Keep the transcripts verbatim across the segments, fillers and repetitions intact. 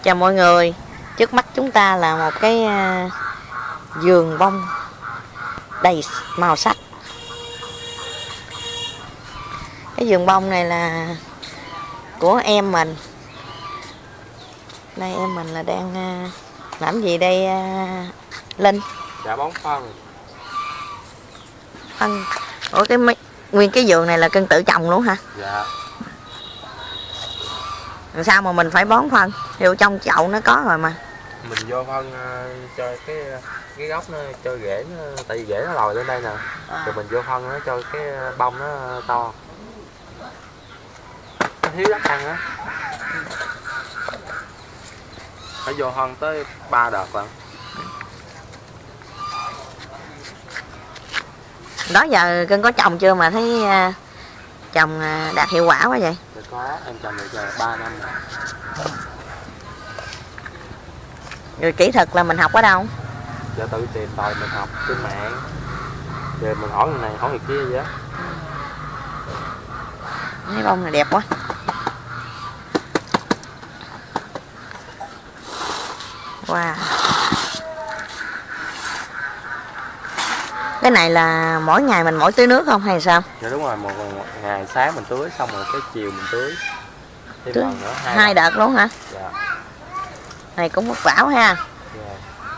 Chào mọi người, trước mắt chúng ta là một cái vườn bông đầy màu sắc. Cái vườn bông này là của em mình. Đây em mình là đang làm gì đây Linh? Dạ bón phân. Phân. Ủa cái nguyên cái vườn này là cưng tự trồng luôn hả? Dạ. Làm sao mà mình phải bón phân? Vô trong chậu nó có rồi mà. Mình vô phân uh, cho cái cái gốc nó cho rễ nó, tại vì rễ nó lòi lên đây nè. À. Rồi mình vô phân nó cho cái bông nó to. Nó thiếu đất ăn á. Phải vô phân tới ba đợt lận. Đó giờ cưng có trồng chưa mà thấy uh, trồng uh, đạt hiệu quả quá vậy? Dạ có, em trồng được ba năm rồi. Rồi kỹ thuật là mình học ở đâu? Dạ tự tìm tòi mình học trên mạng. Rồi mình hỏi người này hỏi người kia vậy á. Cái bông này đẹp quá. Wow. Cái này là mỗi ngày mình mỗi tưới nước không hay sao? Dạ đúng rồi, một, một ngày sáng mình tưới xong rồi cái chiều mình tưới. Thêm tưới lần nữa, hai, hai đợt luôn hả? Dạ. Này cũng vất vả ha. Dạ.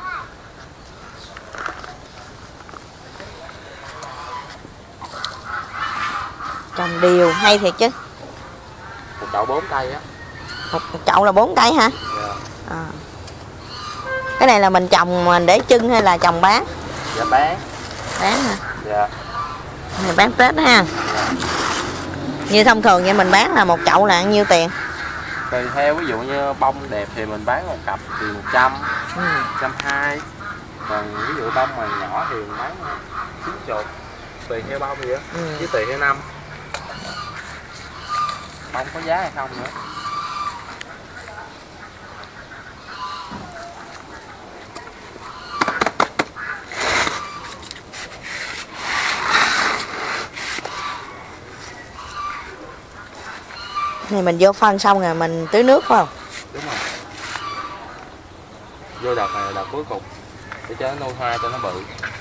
Trồng điều hay thiệt chứ. Một chậu bốn cây á. Một, một chậu là bốn cây hả? Dạ. À. Cái này là mình trồng mình để trưng hay là trồng bán? Dạ bán. Bán hả? Dạ. Này bán Tết ha. Dạ. Như thông thường vậy mình bán là một chậu là bao nhiêu tiền? Tùy theo, ví dụ như bông đẹp thì mình bán một cặp thì một trăm, ừ. một trăm hai. Còn ví dụ bông mà nhỏ thì mình bán chín mươi. Tùy theo bông gì á, ừ. Chứ tùy theo năm. Bông có giá hay không nữa. Này mình vô phân xong rồi mình tưới nước phải không? Đúng rồi. Vô đợt này là đợt cuối cùng để cho nó nuôi hoa cho nó bự.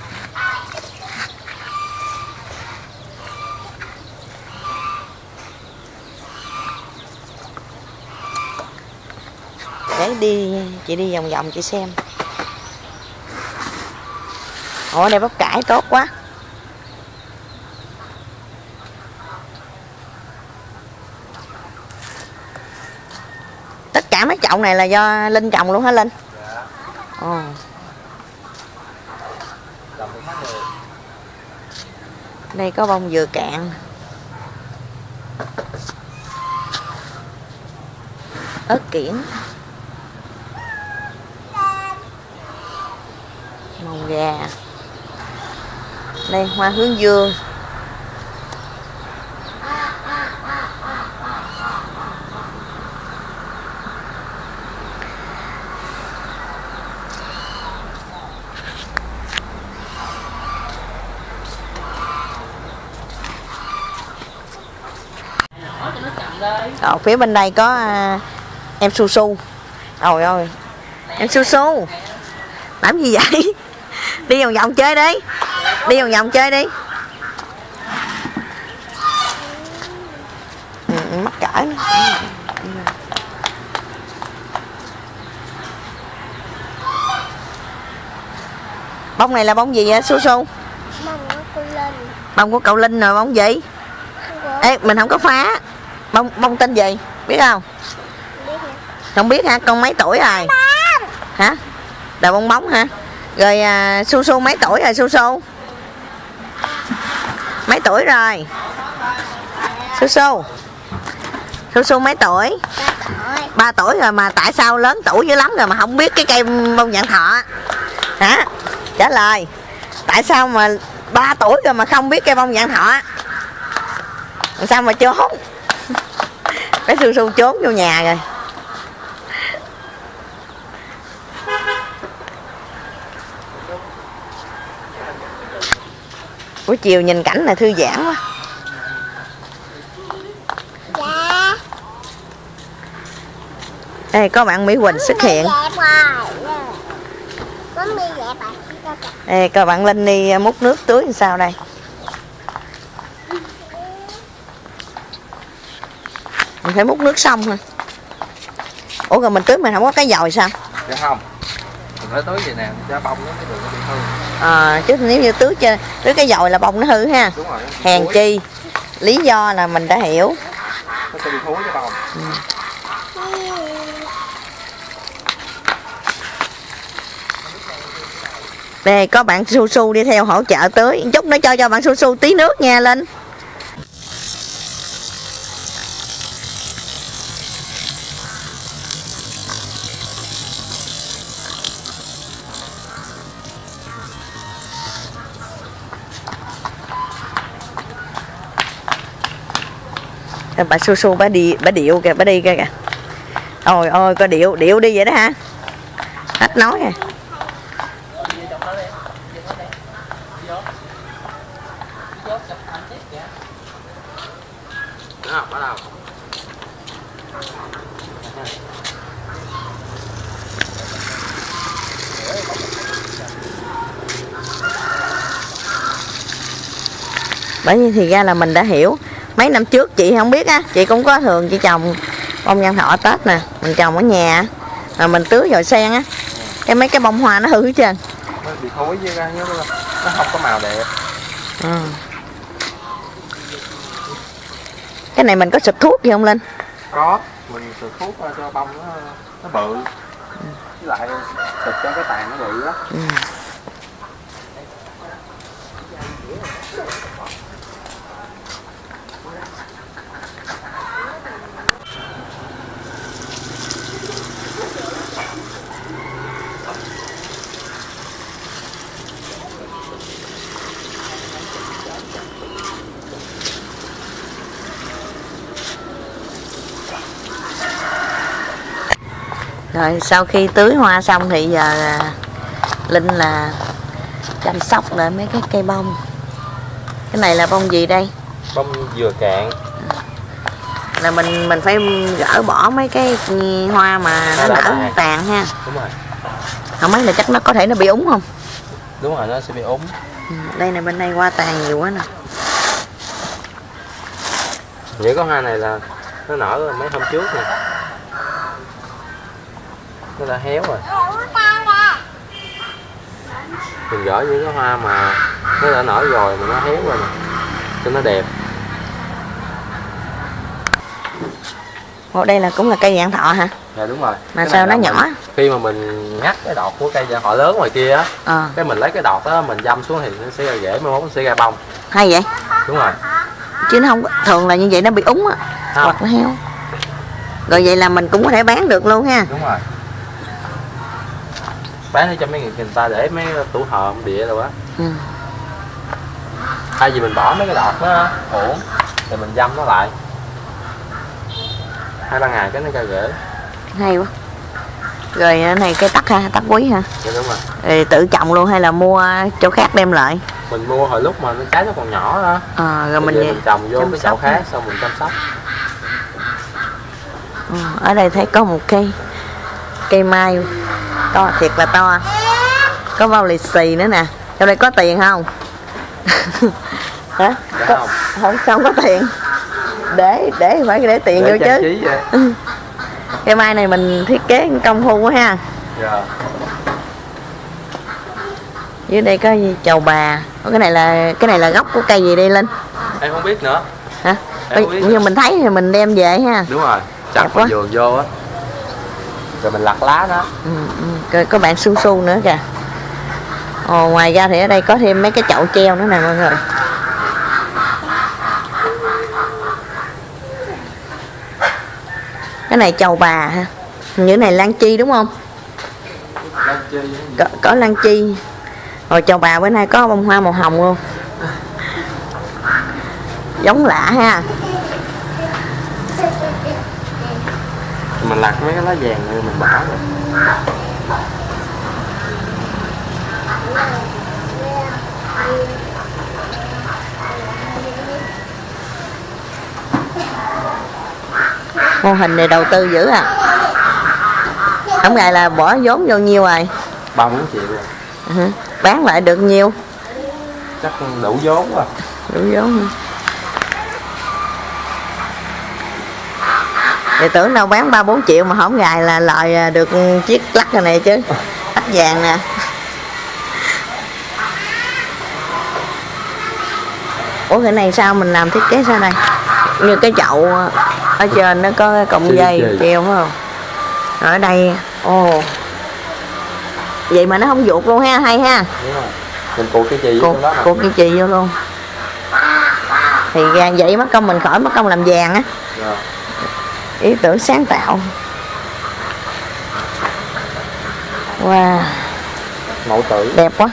Để đi, chị đi vòng vòng chị xem. Ủa đây bắp cải tốt quá. Tất cả mấy chậu này là do Linh trồng luôn hả Linh? Dạ. Ồ. Trồng thì khác được. Đây có bông dừa cạn. Ớt kiển. Màu gà. Đây hoa hướng dương. Ở phía bên đây có à, em Su Su. Trời ơi, em Su Su làm gì vậy? Đi vòng vòng chơi đi. Đi vòng vòng chơi đi. Ừ, mắc cỡ nữa. Bông này là bông gì vậy Su Su? Bông của cô Linh. Bông của cậu Linh rồi bông gì? Ê, mình không có phá. Bông bông tên gì? Biết không? Biết hả? Không biết hả? Con mấy tuổi rồi? Hả? Đào bông bóng hả? Rồi à, Su Su mấy tuổi rồi Su Su? Mấy tuổi rồi? Su Su Su Su mấy tuổi? Ba tuổi rồi mà tại sao lớn tuổi dữ lắm rồi mà không biết cái cây bông vạn thọ? Hả? Trả lời. Tại sao mà ba tuổi rồi mà không biết cây bông vạn thọ? Làm sao mà trốn? Cái Su Su trốn vô nhà rồi. Buổi chiều nhìn cảnh này thư giãn quá. Dạ. Đây có bạn Mỹ Quỳnh xuất hiện. Đây có bạn Linh đi múc nước tưới làm sao đây. Mình phải múc nước xong hả? Ủa rồi mình tưới mình không có cái dòi sao? Dạ không. Mình phải tưới vậy nè, cho bông nó cái đường nó bị hư. À, chứ nếu như tưới cho tưới cái dòi là bông nó hư ha. Đúng rồi. Hèn thúi. chi. Lý do là mình đã hiểu. Nó sẽ bị thúi cái bông. Ừ. Đây có bạn Su Su đi theo hỗ trợ tưới. Chút nó cho cho bạn Su Su tí nước nha Linh. Bà Su Su bà đi bà điệu kìa, bà đi kìa kìa. Ôi ôi có điệu điệu đi vậy đó hả? Hết nói à. Đó, bắt đầu. Bởi vì thì ra là mình đã hiểu. Mấy năm trước chị không biết á, chị cũng có thường chị trồng bông nhân thọ Tết nè, mình trồng ở nhà mà mình tưới dồi sen á, cái mấy cái bông hoa nó hư hết trơn. Nó bị thối với nó, nó không có màu đẹp. Ừ. Cái này mình có xịt thuốc gì không Linh? Có, mình xịt thuốc cho bông nó nó bự. Với lại xịt cho cái tàn nó bự á. Ừ. Rồi sau khi tưới hoa xong thì giờ Linh là chăm sóc lại mấy cái cây bông. Cái này là bông gì đây? Bông dừa cạn. Là mình mình phải gỡ bỏ mấy cái hoa mà nó nở tàn ha. Đúng rồi. Không mấy là chắc nó có thể nó bị úng không? Đúng rồi, nó sẽ bị úng. Ừ, đây này bên đây hoa tàn nhiều quá nè. Những cái hoa này là nó nở mấy hôm trước nè. Nó đã héo rồi. Mình gỡ những cái hoa mà nó đã nở rồi mà nó héo rồi nè, cho nó đẹp. Ồ, đây là cũng là cây vạn thọ hả? Dạ đúng rồi. Mà cái sao nó nhỏ? Mình, khi mà mình ngắt cái đọt của cây vạn thọ lớn ngoài kia á, à. cái mình lấy cái đọt đó mình dăm xuống thì nó sẽ ra rễ, mai mốt nó sẽ ra bông. Hay vậy? Đúng rồi. Chứ nó không thường là như vậy nó bị úng á, hoặc nó héo. Rồi vậy là mình cũng có thể bán được luôn ha. Đúng rồi. Bán để cho mấy người ta để mấy tủ hòm địa rồi á. Ừ. Thay vì mình bỏ mấy cái đọt nó uổng thì mình dăm nó lại hai ba ngày cái nó ra rễ. Hay quá. Rồi cái này cây tắc ha, tắc quý ha. Dạ đúng rồi. Rồi tự trồng luôn hay là mua chỗ khác đem lại? Mình mua hồi lúc mà nó trái nó còn nhỏ đó. À, rồi mình, về mình trồng vô cái chậu khác ha. xong mình chăm sóc. Ừ, ở đây thấy có một cây cây mai to thiệt là to, có bao lì xì nữa nè. Trong đây có tiền không? Hả? Dạ có, không. không không có tiền, để để phải để tiền Để vô chứ. vậy. Cây mai này mình thiết kế công phu quá ha. Dạ. Dưới đây có gì? Trầu bà. Cái này là cái này là gốc của cây gì đây Linh? Em không biết nữa. Hả? Em không biết Nhưng mình thấy thì mình đem về ha. Đúng rồi. Chặt vào vườn vô á. Rồi mình lặt lá đó. Ừ, ừ. Rồi có bạn Su Su nữa kìa. Ồ, ngoài ra thì ở đây có thêm mấy cái chậu treo nữa nè mọi người. Cái này trầu bà ha. Như cái này lan chi đúng không? Lan chi. Có, có lan chi. Rồi trầu bà bữa nay có bông hoa màu hồng luôn. Giống lạ ha. Mình lặt mấy cái lá vàng này mình bỏ rồi. Mô hình này đầu tư dữ à. Không gài là bỏ vốn vô nhiêu rồi? Ba bốn triệu rồi. Ừ. Bán lại được nhiêu? Chắc đủ vốn rồi. Đủ vốn. Thì tưởng đâu bán ba bốn triệu mà không gài là lời được chiếc lắc này, này chứ. Lắc vàng nè. Ủa cái này sao mình làm thiết kế sao đây? Như cái chậu ở trên nó có cái cọng dây treo phải không? Rồi ở đây, ồ. Vậy mà nó không vuột luôn ha, hay ha. Đúng rồi. Mình cuộn cái chì vô đó nè. Cuộn cái chì vô luôn. Thì ra vậy mất công mình khỏi mất công làm vàng á. Rồi. Ý tưởng sáng tạo. Wow. Mẫu tử. Đẹp quá.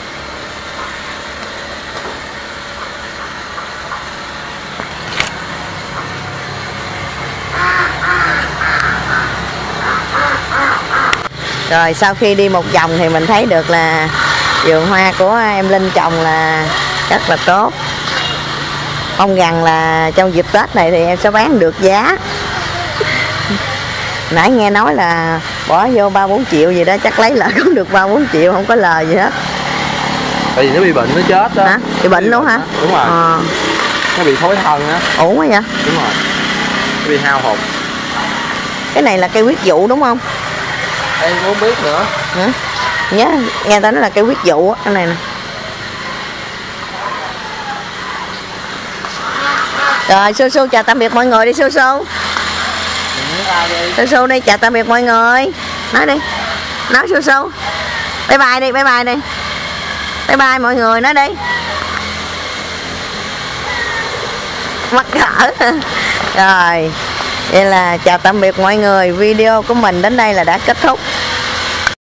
Rồi sau khi đi một vòng thì mình thấy được là vườn hoa của em Linh trồng là rất là tốt. Mong rằng là trong dịp Tết này thì em sẽ bán được giá. Nãy nghe nói là bỏ vô ba bốn triệu gì đó, chắc lấy lại cũng được ba bốn triệu, không có lời gì hết. Tại vì nó bị bệnh nó chết đó. Hả? Bị bệnh luôn hả? Đúng rồi. À. Nó bị thối thân á. Ổn quá vậy? Đúng rồi. Nó bị hao hụt. Cái này là cây huyết dụ đúng không? Em cũng không biết nữa. Hả? Nhớ nghe ta nói là cây huyết dụ á, cái này nè. Rồi Su Su chào tạm biệt mọi người đi Su Su. Su Su đi chào tạm biệt mọi người. Nói đi. Nói Su Su. Bye bye đi, bye bye đi. Bye bye mọi người, nói đi. Mắc cỡ. Rồi. Vậy là chào tạm biệt mọi người. Video của mình đến đây là đã kết thúc.